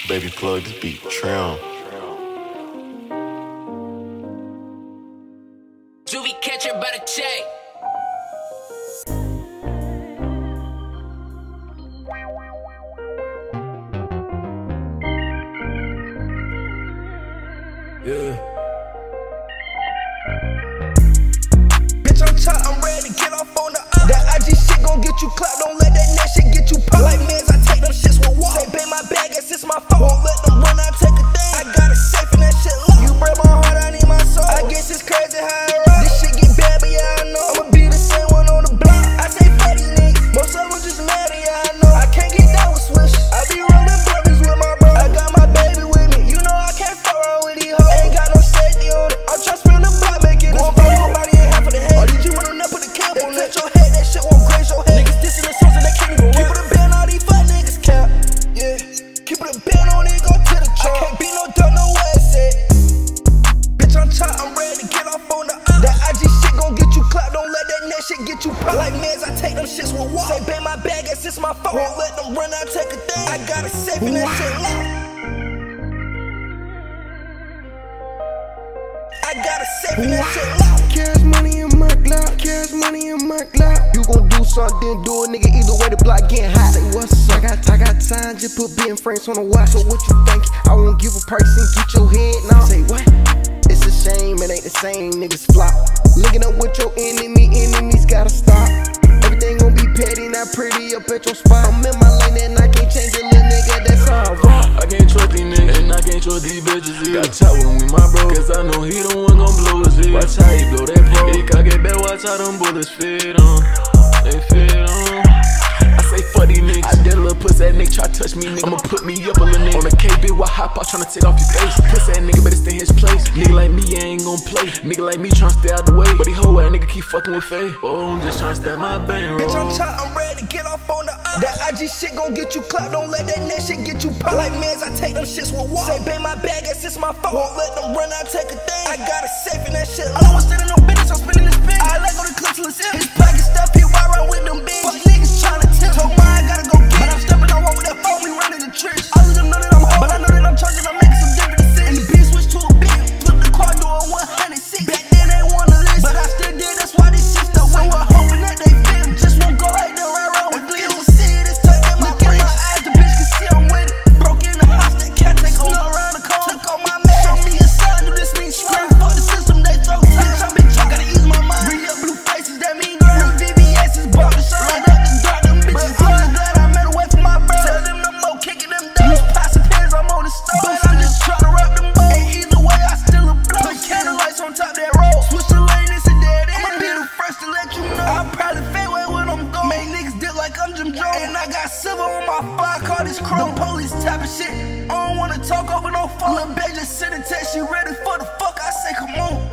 Baby, plug this beat, trim. Juvie catcher by the check. Yeah. Bitch, I'm tight, I'm ready to get off on the up. That IG shit gon' get you clapped, don't let that net shit get you pop. Like mans, I take them shits with walk. They pay my bag, guess it's my fault. Won't let them run, I take a thing. I got it safe in that shit locked. You break my heart, I need my soul. I guess it's crazy how I rock. This shit get bad, but yeah, I know I'ma be the same one on the block. I say fuck these niggas, most of them just mad, yeah, I know I can't get down with Swish. I be rolling brothers with my bro. I got my baby with me, you know I can't fuck around with these hoes. Ain't got no safety on it, I'm trying to spin the block, make it go for nobody ain't half of the head. Or did you wanna not put the cap on that? Your head, that shit won't graze your head. Niggas dissing the songs and they can't even keep it a band, all these fuck niggas cap. Yeah, keep it a band on it, go to the truck. I can't be no dumb, no way it's at. Bitch, I'm tight, I'm ready to get off on the up. That IG shit gon' get you clapped, don't let that net shit get you pop. Like mans, I take them shits with walk. They pay my bag, guess it's my fault. Won't let them run, I take a thing. I got it safe in that shit locked. I got it safe in that shit locked. Cash money in my Glock, cash money in my Glock. You gon' do something, do it, nigga. Either way, the block getting hot. Say what's up? I got time, just put being friends on the watch. So what you think? I won't give a price and get your head now. Say what? It's a shame, it ain't the same, niggas flop. Linking up with your enemies gotta stop. Everything gon' be petty, not pretty up at your spot. I'm in my lane and I can't change a little nigga, that's all wrong. I can't trust these niggas, and I can't trust these bitches either. Got top with me, my bro, cause I know he the one gon' blow his head. Watch how he blow that pro. He can't get back, watch how them bullets fit on. They fit on. I say fuck these niggas. I did a little pussy, that nigga try to touch me, nigga. I'ma put me up a little nigga. On the KB, why hop out tryna take off your face? Pussy that nigga better stay in his place. Nigga like me, ain't gon' play. Nigga like me tryna stay out the way. But he hoe ass nigga keep fucking with Faye. Oh, I'm just tryna stab my bankroll. Bitch, I'm tight, I'm ready to get off on the up. That IG shit gon' get you clapped, don't let that net shit get you pop. Like mans, I take them shits with walk. They pay my bag, guess it's my fault. Won't let them run, I take a thing. I got it safe in that shit locked. I don't want standing no business, I'm spinning this bitch. I let go the clip till it's in. His pocket stuff, he ride around with them bitch. Fuck niggas tryna tip. Told mine, gotta go get it. But I'm stepping on one with that phone, we running the trench. I let them know that I'm home, but I know that I'm charging, I'm making some different decisions. And the bitch switch to a big, flip the car, do a 106. Back then they wanna listen, but I still did, that's why this shit stuck. So we're hoping that they fit. Just won't go like the railroad. If they don't see it, it's tucked in my brain. My eyes, the bitch can see I'm with it. Broke in the house, that cat take a snow around the corner. Took on my man, show me a sign, do this mean scream. Fuck the system, they throw time. Bitch, I'm big drunk, gotta ease my mind. Bring up blue faces, that mean girl. Them VVS is barber shirt. Right up the dark, them bitches. But I'm glad I made away from my brother. Tell them no more, kicking them down. Passing pins, I'm on the stove. But I'm just trying to rock them bones. And either way, I still a blow. Put candlelights on top that road. Switch the lane, it's a dead end. I'ma be the first to let you know. I'm probably fade away when I'm gone. Make niggas dip like I'm Jim Jones. And I got silver on my fire, call this chrome. Police type of shit. I don't wanna talk over no phone. Lil' babe just sent a text, she ready for the fuck. I say, come on.